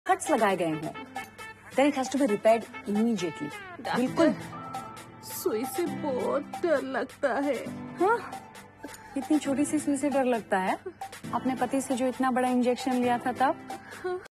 Cuts लगाए गए हैं, then it has to be repaired immediately. बिल्कुल। सुई से बहुत डर लगता है। हाँ, इतनी छोटी सी सुई से डर लगता है? अपने पति से जो इतना बड़ा इंजेक्शन लिया था तब?